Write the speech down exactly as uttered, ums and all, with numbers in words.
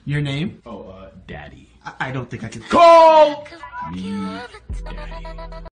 Your name? Oh, uh, Daddy. I, I don't think I can. Call me Daddy.